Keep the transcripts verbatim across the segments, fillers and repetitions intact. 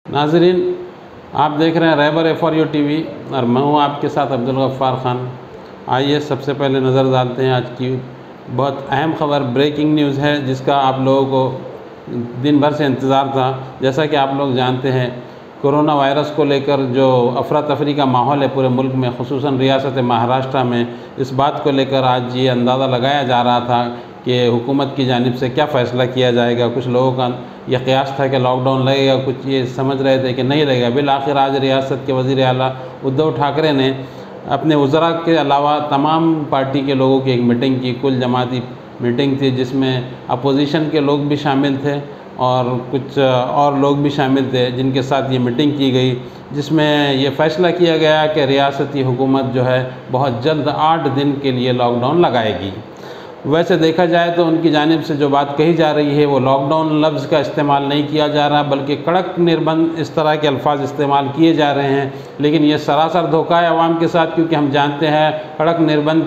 नाज़रीन, आप देख रहे हैं Rahbar A for you TV और मैं हूँ आपके साथ अब्दुल गफ्फार ख़ान। आइए सबसे पहले नज़र डालते हैं आज की बहुत अहम ख़बर, ब्रेकिंग न्यूज़ है जिसका आप लोगों को दिन भर से इंतज़ार था। जैसा कि आप लोग जानते हैं, कोरोना वायरस को लेकर जो अफरा तफरी का माहौल है पूरे मुल्क में, ख़ुसूसन रियासत महाराष्ट्र में, इस बात को लेकर आज ये अंदाज़ा लगाया जा रहा था कि हुकूमत की जानिब से क्या फ़ैसला किया जाएगा। कुछ लोगों का यह क़यास था कि लॉकडाउन लगेगा, कुछ ये समझ रहे थे कि नहीं लगेगा। बिल आखिर आज रियासत के वज़ीर आला उद्धव ठाकरे ने अपने वज़रा के अलावा तमाम पार्टी के लोगों की एक मीटिंग की, कुल जमाती मीटिंग थी जिसमें अपोजिशन के लोग भी शामिल थे और कुछ और लोग भी शामिल थे जिनके साथ ये मीटिंग की गई, जिसमें ये फ़ैसला किया गया कि रियासती हुकूमत जो है बहुत जल्द आठ दिन के लिए लॉकडाउन लगाएगी। वैसे देखा जाए तो उनकी जानिब से जो बात कही जा रही है वो लॉकडाउन लफ्ज़ का इस्तेमाल नहीं किया जा रहा, बल्कि कड़क निर्बंध इस तरह के अल्फाज इस्तेमाल किए जा रहे हैं। लेकिन ये सरासर धोखा है अवाम के साथ, क्योंकि हम जानते हैं कड़क निर्बंध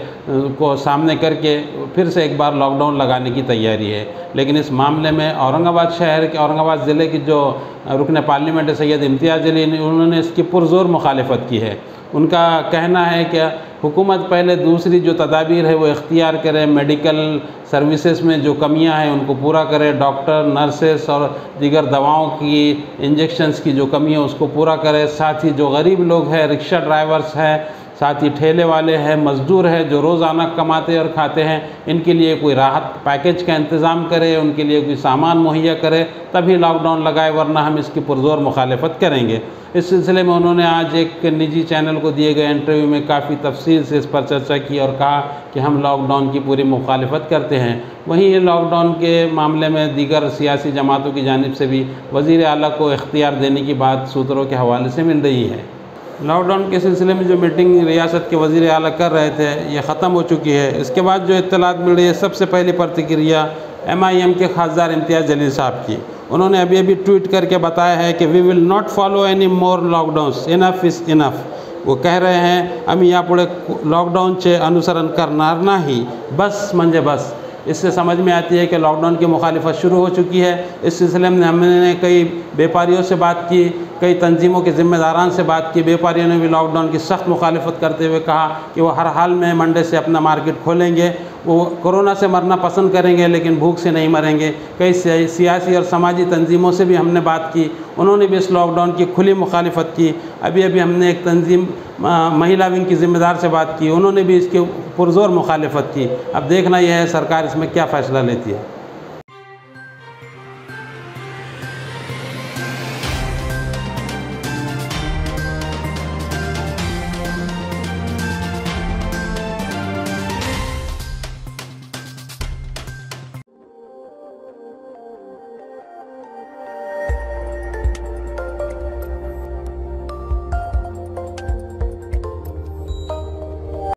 के को सामने करके फिर से एक बार लॉकडाउन लगाने की तैयारी है। लेकिन इस मामले में औरंगाबाद शहर के औरंगाबाद ज़िले की जो रुकन पार्लियामेंट सैयद इम्तियाज़ जली, उन्होंने इसकी पुरज़ोर मुखालिफत की है। उनका कहना है कि हुकूमत पहले दूसरी जो तदाबीर है वो इख्तियार करे, मेडिकल सर्विसेज में जो कमियां हैं उनको पूरा करे, डॉक्टर, नर्सेस और दीगर दवाओं की, इंजेक्शन्स की जो कमी है उसको पूरा करे। साथ ही जो गरीब लोग हैं, रिक्शा ड्राइवर्स हैं, साथ ही ठेले वाले हैं, मज़दूर हैं जो रोज़ाना कमाते और खाते हैं, इनके लिए कोई राहत पैकेज का इंतज़ाम करे, उनके लिए कोई सामान मुहैया करे, तभी लॉकडाउन लगाए, वरना हम इसकी पुरज़ोर मुखालिफत करेंगे। इस सिलसिले में उन्होंने आज एक निजी चैनल को दिए गए इंटरव्यू में काफ़ी तफसील से इस पर चर्चा की और कहा कि हम लॉकडाउन की पूरी मुखालिफत करते हैं। वहीं ये लॉकडाउन के मामले में दीगर सियासी जमातों की जानिब से भी वज़ीर आला को इख्तियार देने की बात सूत्रों के हवाले से मिल रही है। लॉकडाउन के सिलसिले में जो मीटिंग रियासत के वज़ीर आला कर रहे थे ये ख़त्म हो चुकी है। इसके बाद जो इत्तलात मिल रही है, सबसे पहली प्रतिक्रिया एम आई एम के खासदार इम्तियाज़ जलील साहब की। उन्होंने अभी अभी ट्वीट करके बताया है कि we will not follow any more lockdowns, enough is enough. वो कह रहे हैं आम्ही यापुढे लॉकडाउनचे अनुसरण करणार नाही, बस म्हणजे बस। इससे समझ में आती है कि लॉकडाउन की मुखालिफत शुरू हो चुकी है। इस सिलसिले में हमने कई व्यापारियों से बात की, कई तंजीमों के ज़िम्मेदारान से बात की। व्यापारियों ने भी लॉकडाउन की सख्त मुखालिफत करते हुए कहा कि वो हर हाल में मंडे से अपना मार्केट खोलेंगे, वो कोरोना से मरना पसंद करेंगे लेकिन भूख से नहीं मरेंगे। कई सियासी और समाजी तंजीमों से भी हमने बात की, उन्होंने भी इस लॉकडाउन की खुली मुखालिफत की। अभी अभी हमने एक तंजीम महिला विंग की ज़िम्मेदार से बात की, उन्होंने भी इसकी पुरज़ोर मुखालिफत की। अब देखना यह है सरकार इसमें क्या फ़ैसला लेती है।